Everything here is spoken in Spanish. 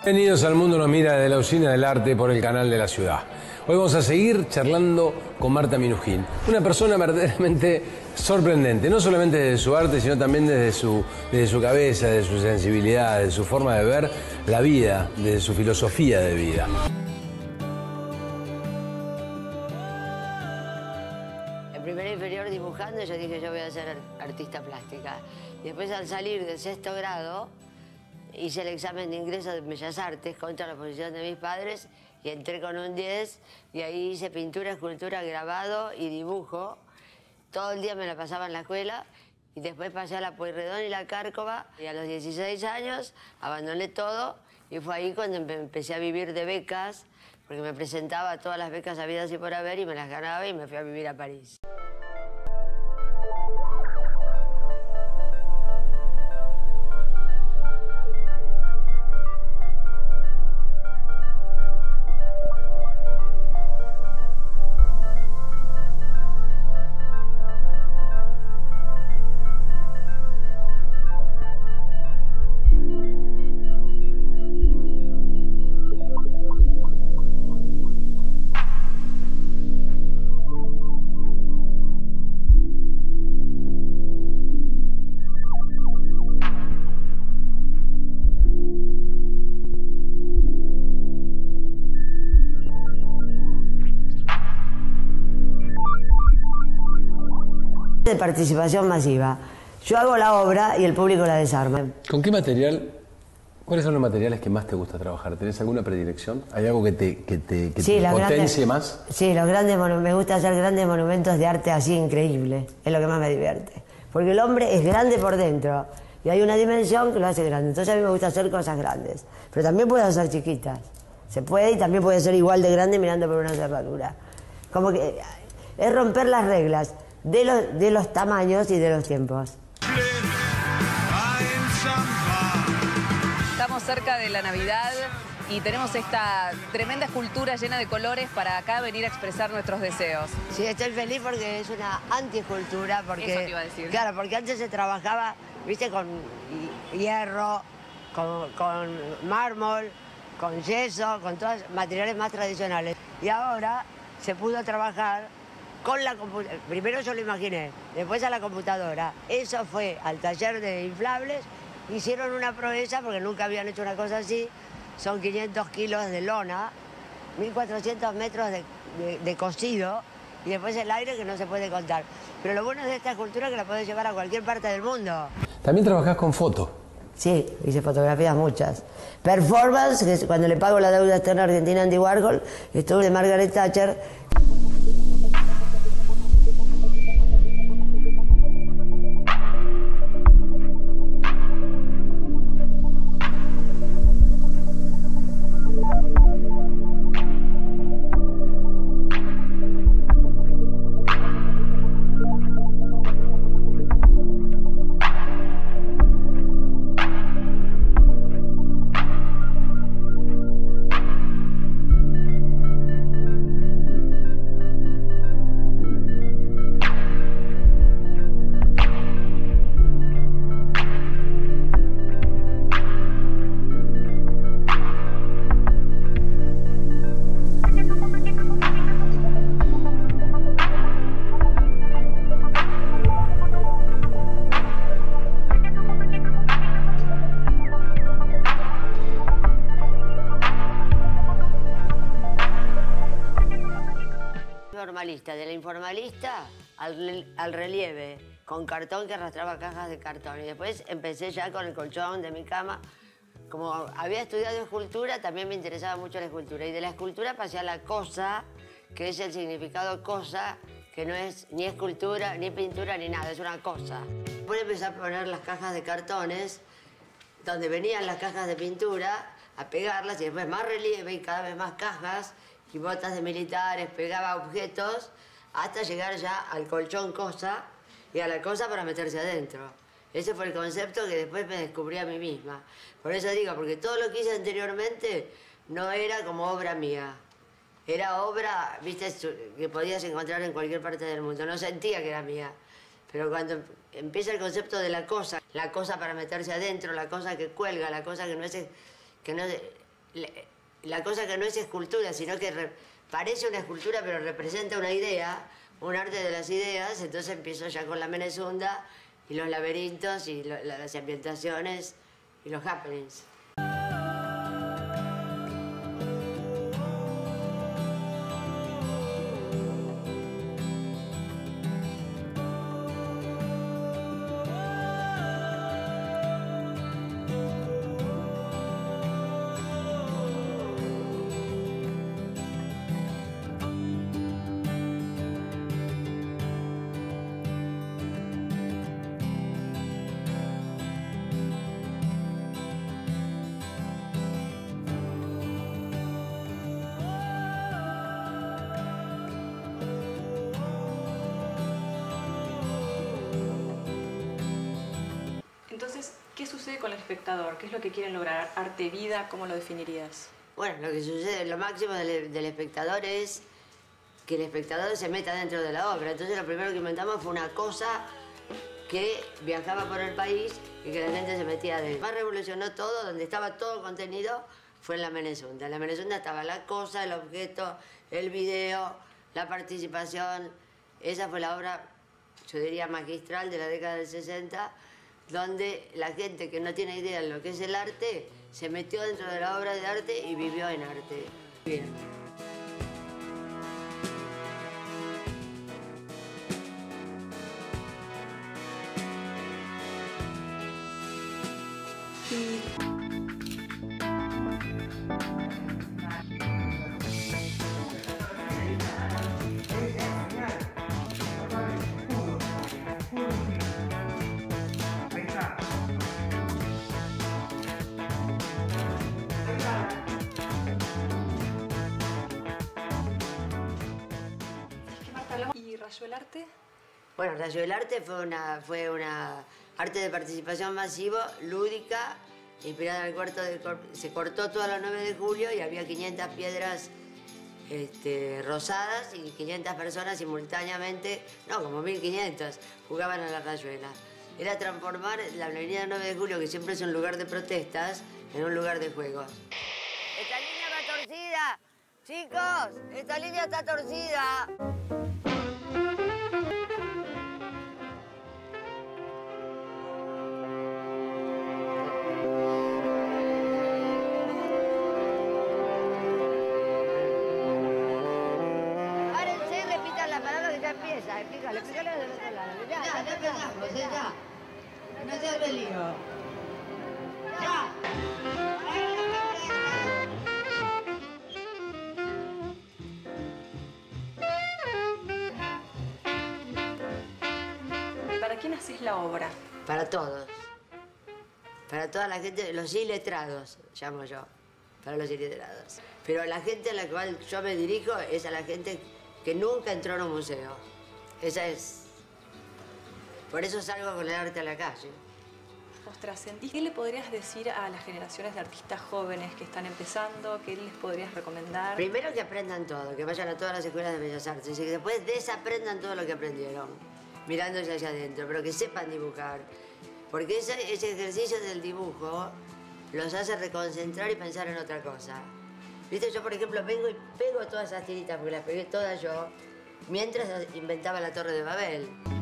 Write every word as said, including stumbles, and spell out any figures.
Bienvenidos al Mundo Nos Mira de la Usina del Arte por el canal de la ciudad. Hoy vamos a seguir charlando con Marta Minujín, una persona verdaderamente sorprendente, no solamente desde su arte, sino también desde su, desde su cabeza, desde su sensibilidad, desde su forma de ver la vida, desde su filosofía de vida. En primer inferior dibujando, yo dije yo voy a ser artista plástica. Y después al salir del sexto grado, hice el examen de ingreso de Bellas Artes contra la oposición de mis padres y entré con un diez y ahí hice pintura, escultura, grabado y dibujo. Todo el día me la pasaba en la escuela y después pasé a la Pueyrredón y la Cárcova y a los dieciséis años abandoné todo y fue ahí cuando empecé a vivir de becas porque me presentaba a todas las becas habidas y por haber y me las ganaba y me fui a vivir a París. De participación masiva. Yo hago la obra y el público la desarma. ¿Con qué material, cuáles son los materiales que más te gusta trabajar? ¿Tenés alguna predilección? ¿Hay algo que te, que te, que sí, te potencie grandes, más? Sí, los grandes me gusta hacer grandes monumentos de arte así increíble. Es lo que más me divierte. Porque el hombre es grande por dentro y hay una dimensión que lo hace grande. Entonces a mí me gusta hacer cosas grandes. Pero también puedo hacer chiquitas. Se puede y también puede ser igual de grande mirando por una cerradura. Como que es romper las reglas de los, de los tamaños y de los tiempos. Estamos cerca de la Navidad y tenemos esta tremenda escultura llena de colores para acá venir a expresar nuestros deseos. Sí, estoy feliz porque es una antiescultura, porque Eso te iba a decir. Claro, porque antes se trabajaba, viste, con hierro, con, con mármol, con yeso, con todos materiales más tradicionales. Y ahora se pudo trabajar con la computadora. Primero yo lo imaginé, después a la computadora. Eso fue al taller de inflables, hicieron una proeza porque nunca habían hecho una cosa así. Son quinientos kilos de lona, mil cuatrocientos metros de, de, de cosido y después el aire que no se puede contar. Pero lo bueno de esta escultura es que la podés llevar a cualquier parte del mundo. También trabajás con fotos. Sí, hice fotografías muchas. Performance, que es cuando le pago la deuda externa argentina a Andy Warhol, estuve de Margaret Thatcher. De la informalista al, al relieve, con cartón que arrastraba cajas de cartón. Y después empecé ya con el colchón de mi cama. Como había estudiado escultura, también me interesaba mucho la escultura. Y de la escultura pasé a la cosa, que es el significado cosa, que no es ni escultura, ni pintura, ni nada, es una cosa. Después empecé a poner las cajas de cartones, donde venían las cajas de pintura, a pegarlas, y después más relieve y cada vez más cajas, y botas de militares, pegaba objetos, hasta llegar ya al colchón cosa y a la cosa para meterse adentro. Ese fue el concepto que después me descubrí a mí misma. Por eso digo, porque todo lo que hice anteriormente no era como obra mía. Era obra, viste, que podías encontrar en cualquier parte del mundo. No sentía que era mía. Pero cuando empieza el concepto de la cosa, la cosa para meterse adentro, la cosa que cuelga, la cosa que no es, que no la cosa que no es escultura, sino que re, parece una escultura, pero representa una idea, un arte de las ideas. Entonces empiezo ya con la Menezunda y los laberintos y lo, las ambientaciones y los happenings. Entonces, ¿qué sucede con el espectador? ¿Qué es lo que quieren lograr? ¿Arte, vida? ¿Cómo lo definirías? Bueno, lo que sucede, lo máximo del, del espectador es que el espectador se meta dentro de la obra. Entonces lo primero que inventamos fue una cosa que viajaba por el país y que la gente se metía dentro. Más revolucionó todo, donde estaba todo contenido, fue en la Menezunda. En la Menezunda estaba la cosa, el objeto, el video, la participación. Esa fue la obra, yo diría, magistral de la década del sesenta, donde la gente que no tiene idea de lo que es el arte se metió dentro de la obra de arte y vivió en arte. Bien. Y... ¿Y Rayo el Arte? Bueno, Rayo el Arte fue una, fue una arte de participación masivo, lúdica, inspirada en el cuarto de... Se cortó toda la nueve de julio y había quinientas piedras este, rosadas y quinientas personas simultáneamente, no, como mil quinientas, jugaban a la rayuela. Era transformar la avenida nueve de julio, que siempre es un lugar de protestas, en un lugar de juegos. ¡Esta línea va torcida! ¡Chicos! ¡Esta línea está torcida! Empieza, explícale, explícale del otro lado. Ya, ya, ya empezamos, ya. ya. No se hace lío. Ya. ¿Para quién haces la obra? Para todos. Para toda la gente, los iletrados, llamo yo. Para los iletrados. Pero la gente a la cual yo me dirijo es a la gente que nunca entró en un museo. Esa es... Por eso salgo con el arte a la calle. ¿Vos trascendís? ¿Qué le podrías decir a las generaciones de artistas jóvenes que están empezando? ¿Qué les podrías recomendar? Primero que aprendan todo, que vayan a todas las escuelas de Bellas Artes y que después desaprendan todo lo que aprendieron, mirándose hacia adentro, pero que sepan dibujar. Porque ese, ese ejercicio del dibujo los hace reconcentrar y pensar en otra cosa. Viste, yo por ejemplo vengo y pego todas esas tiritas, porque las pegué todas yo, mientras inventaba la Torre de Babel.